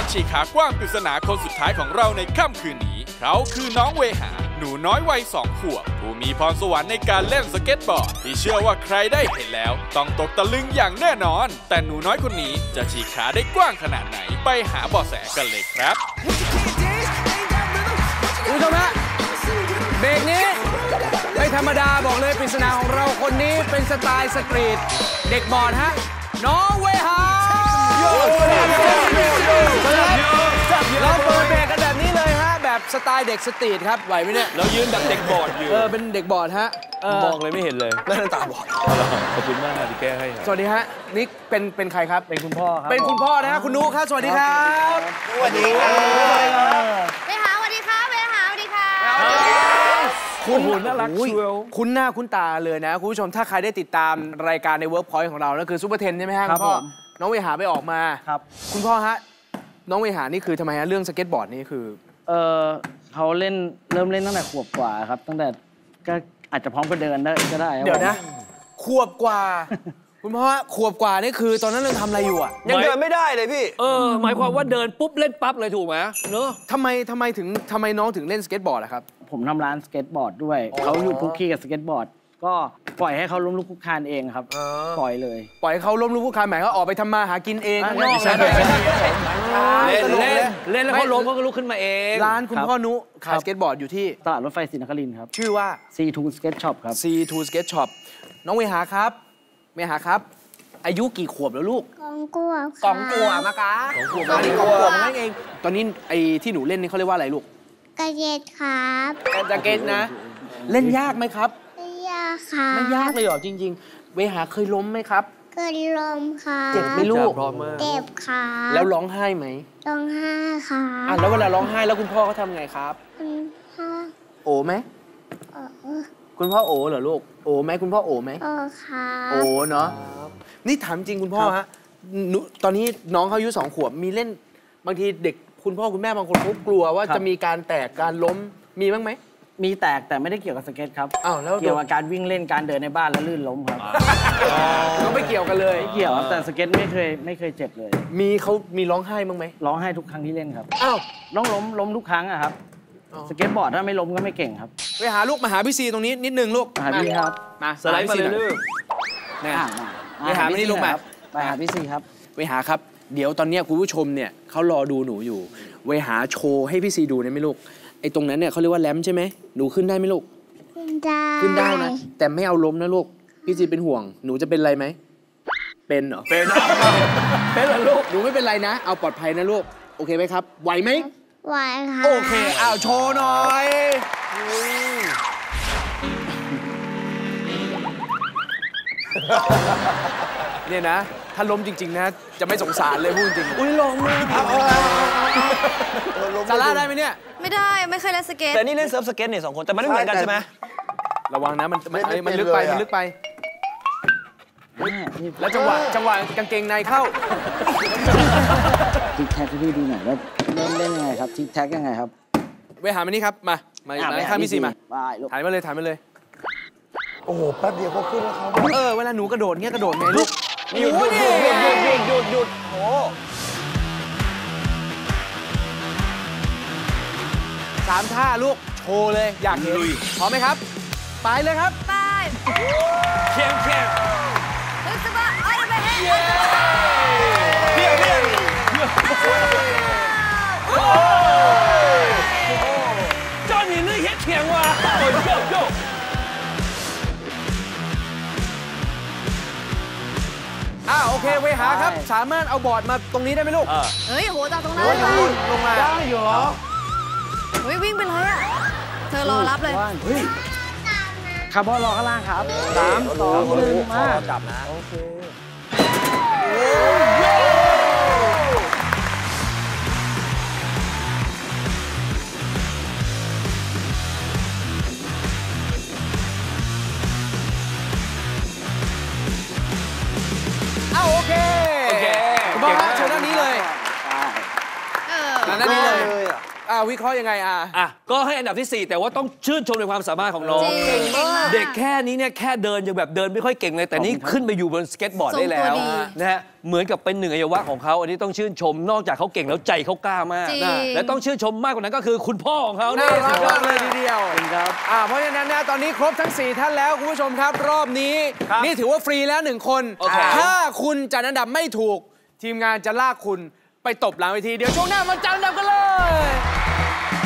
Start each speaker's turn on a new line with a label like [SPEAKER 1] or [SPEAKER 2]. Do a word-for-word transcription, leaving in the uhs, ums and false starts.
[SPEAKER 1] ฉีกขากว้างปริศนาคนสุดท้ายของเราในค่ำคืนนี้เขาคือน้องเวหาหนูน้อยวัยสองขวบผู้มีพรสวรรค์ในการเล่นสเก็ตบอร์ดที่เชื่อว่าใครได้เห็นแล้วต้องตกตะลึงอย่างแน่นอนแต่หนูน้อยคนนี้จะฉีกขาได้กว้างขนาดไหนไปหาเบาะแสกันเลยครับ
[SPEAKER 2] คุณผู้ชมฮะเบรกนี้ไม่ธรรมดาบอกเลยปริศนาของเราคนนี้เป็นสไตล์สตรีทเด็กบอร์ดฮะน้องเวหาเราเปิดเบรกกันแบบนี้เลยฮะแบบสไตล์เด็กสตรีทครับไหวไหมเนี่ย
[SPEAKER 3] เรายืนแบบเด็กบอร์ดอยู่
[SPEAKER 2] เออเป็นเด็กบอร์ดฮะ
[SPEAKER 3] มองเลยไม่เห็นเลยหน้าตาบอดขอบคุณมากที่แก้ให้
[SPEAKER 2] สวัสดีฮะนี่เป็นเป็นใครครับ
[SPEAKER 4] เป็นคุณพ่อครับ
[SPEAKER 2] เป็นคุณพ่อนะฮะคุณนุครับสวัสดีครับ
[SPEAKER 5] สวัสดีครับ
[SPEAKER 6] เวหาสวัสดีค่ะเวหาสวัสดีค่ะ
[SPEAKER 2] คุณน่ารักคุณหน้าคุณตาเลยนะคุณผู้ชมถ้าใครได้ติดตามรายการใน Workpoint ของเรานั่นคือซูเปอร์เทนใช่ไหมฮะคุณพ่อน้องเวหาไปออกมา
[SPEAKER 4] ครับ
[SPEAKER 2] คุณพ่อฮะน้องเวหานี่คือทำไมฮะเรื่องสเก็ตบอร์ดนี่คือ
[SPEAKER 4] เออเขาเล่นเริ่มเล่นตั้งแต่ขวบกว่าครับตั้งแต่ก็อาจจะพร้อมกับเดินได้ก็ได้
[SPEAKER 2] เดี๋ยวนะขวบกว่าคุณพ่อขวบกว่านี่คือตอนนั้นเรื่องทำอะไรอยู่อ่ะ
[SPEAKER 3] ยังเดินไม่ได้เลยพี่
[SPEAKER 7] เออหมายความว่าเดินปุ๊บเล่นปั๊บเลยถูกไหมเนอะ
[SPEAKER 2] ทำไมทำไมถึงทำไมน้องถึงเล่นสเก็ตบอร์ดอะครับ
[SPEAKER 4] ผมทำร้านสเก็ตบอร์ดด้วยเขาอยู่คุกคีกับสเก็ตบอร์ดก็ปล่อยให้เขาล้มลุกคลุกคลานเองครับปล่อยเลย
[SPEAKER 2] ปล่อยให้เขาล้มลุกคลุกคลานหมายเขาออกไปทำมาหากินเองข้างนอก
[SPEAKER 7] เล่นเล่นเล่นแล้วเขาล้มเขาก็ลุกขึ้นมาเอง
[SPEAKER 2] ร้านคุณพ่อนุขายสเก็ตบอร์ดอยู่ที่
[SPEAKER 4] ตลาดรถไฟศรีนครินทร์ครับ
[SPEAKER 2] ชื่อว่า
[SPEAKER 4] ซี ทู Skate Shop ครับ
[SPEAKER 2] ซี ทู Skate Shop น้องเวหาครับเวหาครับอายุกี่ขวบแล้วลูก
[SPEAKER 6] กองกลัว
[SPEAKER 2] กองกลัวมากะกองกลัวมาที่กองกลัวนั่นเองตอนนี้ไอ้ที่หนูเล่นนี่เขาเรียกว่าอะไรลูก
[SPEAKER 6] กระเย็ดครับ
[SPEAKER 2] กระเก็ตนะเล่นยากไหมครับ
[SPEAKER 6] ไม่ยากค่ะ
[SPEAKER 2] ไม่ยากเลยเหรอจริงๆเวหาเคยล้มไหมครับ
[SPEAKER 6] เคยล้มค่ะ
[SPEAKER 2] เจ็บไหมลูก
[SPEAKER 6] เจ็บค่ะ
[SPEAKER 2] แล้วร้องไห้ไหม
[SPEAKER 6] ร้องไห้ค่ะ
[SPEAKER 2] อ่ะแล้วเวลาร้องไห้แล้วคุณพ่อเขาทำไงครับ
[SPEAKER 6] คุณพ่อ
[SPEAKER 2] โอไหมคุณพ่อโอเหรอลูกโอไหมคุณพ่อโอไหม
[SPEAKER 6] โอค่ะ
[SPEAKER 2] โอเนาะนี่ถามจริงคุณพ่อฮะตอนนี้น้องเขาอายุสองขวบมีเล่นบางทีเด็กคุณพ่อคุณแม่บางคนเขากลัวว่าจะมีการแตกการล้มมีบ้างไหม
[SPEAKER 4] มีแตกแต่ไม่ได้เกี่ยวกับสเก็ตครับ
[SPEAKER 2] อ้าวแล้ว
[SPEAKER 4] เกี่ยวกับการวิ่งเล่นการเดินในบ้านแล้วลื่นล้มครับ
[SPEAKER 2] เขาไม่เกี่ยวกันเลย
[SPEAKER 4] ไม่เกี่ยวแต่สเก็ตไม่เคยไม่เคยเจ็บเลย
[SPEAKER 2] มีเขามีร้องไห้บ้างไหม
[SPEAKER 4] ร้องไห้ทุกครั้งที่เล่นครับ
[SPEAKER 2] อ้าว
[SPEAKER 4] ร้องล้มล้มทุกครั้งอะครับสเก็ตบอร์ดถ้าไม่ล้มก็ไม่เก่งครับ
[SPEAKER 2] ไปหาลูกมาหาพี่ซีตรงนี้นิดนึงลูก
[SPEAKER 4] หาพี่ครับ
[SPEAKER 2] มาสไลด์มาเลยลูกไปหาพี่ลูกมา
[SPEAKER 4] ไปหาพี่ซีครับ
[SPEAKER 2] ไปหาครับเดี๋ยวตอนนี้คุณผู้ชมเนี่ยเขารอดูหนูอยู่ไปหาโชว์ให้พี่ซีดูได้ไหมลูกไอ้ตรงนั้นเนี่ยเขาเรียกว่าแรมใช่ไหมหนูขึ้นได้ไหมลูก
[SPEAKER 6] ขึ้นได้
[SPEAKER 2] ขึ้นได้นะแต่ไม่เอาล้มนะลูกพี่ซีเป็นห่วงหนูจะเป็นไรไหมเป็นเหรอ
[SPEAKER 3] เป็น
[SPEAKER 2] เป็นเหรอลูกหนูไม่เป็นไรนะเอาปลอดภัยนะลูกโอเคไหมครับไหวไหม
[SPEAKER 6] ไหวค่ะ
[SPEAKER 2] โอเคอ้าวโชว์หน่อยเนี่ยนะถ้าล้มจริงๆนะจะไม่สงสารเลยพูดจริง
[SPEAKER 3] อุ้ยล้มเลย
[SPEAKER 2] ซาร่าได้ไหมเนี่ย
[SPEAKER 6] ไม่ได้ไม่เคยเล่นสเก็ต
[SPEAKER 3] แต่นี่เล่นเซิร์ฟสเก็ตเนี่ยสองคนแต่มันไม่เหมือนกันใช่ไหม
[SPEAKER 2] ระวังนะมันมันลึกไปมันลึกไปแล้วจังหวะจังหวะกางเกงในเข้า
[SPEAKER 4] ทิกแท็กที่ดูหน่อยว่าเล่นเล่นยังไงครับทิกแท็กยังไงครับ
[SPEAKER 2] เวหามานี่ครับมามาข้างพี่ซีมาถ่ายมาเลยถ่ายมาเลย
[SPEAKER 5] โอ้โหแป๊บเดียวก็ขึ้นแล้วครับ
[SPEAKER 2] เออเวลาหนูกระโดดเงี้ยกระโดดไงลูก
[SPEAKER 3] หยุดหยุดหยุดหยุดหยุดหยุดหยุดหยุดโอ้
[SPEAKER 2] สามท่าลูกโชว์เลยอยากเห็นพร้อมไหมครับไปเลยครับ
[SPEAKER 6] ไป
[SPEAKER 3] เชียงเชียง
[SPEAKER 6] รู้สึกว่าเอาไปให้
[SPEAKER 3] เพี้ยเพี้ยเจ้า你那些甜哇โอ้ยโยโย่
[SPEAKER 2] อ่าโอเคเวหาครับสามารถเอาบอร์ดมาตรงนี้ได้ไหมลูก
[SPEAKER 6] เฮ้ยโหจากตรงนั้น
[SPEAKER 2] ลงมา
[SPEAKER 3] ได้อยู่เหรอ
[SPEAKER 6] เฮ้ยวิ่งไปเลยอ่ะเธอรอรับเลย
[SPEAKER 4] เฮ้ยคาร์บอนรอข้างล่างครับสามสองหนึ่งมา
[SPEAKER 3] จับนะโอเค
[SPEAKER 2] อ้าวโอเคโอเคคุณพ่อเชิญด้านนี้เลยด้านนี้เลยอ่าวิเคราะห์ยังไงอ่ะ
[SPEAKER 7] อ่ะก็ให้อันดับที่สี่แต่ว่าต้องชื่นชมในความสามารถของน้อง
[SPEAKER 6] จริงเก่งมาก
[SPEAKER 7] เด็กแค่นี้เนี่ยแค่เดินยังแบบเดินไม่ค่อยเก่งเลยแต่นี่ขึ้นไปอยู่บนสเก็ตบอร์ดได้แล้ว
[SPEAKER 6] ทรงตัวดี
[SPEAKER 7] นะฮะเหมือนกับเป็นหนึ่งอวัยวะของเขาอันนี้ต้องชื่นชมนอกจากเขาเก่งแล้วใจเขากล้ามาก
[SPEAKER 6] จริง
[SPEAKER 7] นะและต้องชื่นชมมากกว่านั้นก็คือคุณพ่อของเขา
[SPEAKER 2] น่า
[SPEAKER 7] นี่
[SPEAKER 2] รักมากเลยทีเดียว
[SPEAKER 4] ครับ
[SPEAKER 2] อ่าเพราะฉะนั้นนะตอนนี้ครบทั้ง สี่ ท่านแล้วคุณผู้ชมครับ รอบนี้
[SPEAKER 7] ครับ
[SPEAKER 2] นี่ถือว่าฟรีแล้วหนึ่งคน
[SPEAKER 7] โอเค
[SPEAKER 2] ถ้าคุณจัดอันดับไม่ถูก ทีมงานจะลากคุณไปตบหลังเวที เดี๋ยวช่วงหน้ามาจัดอันดับกันเลย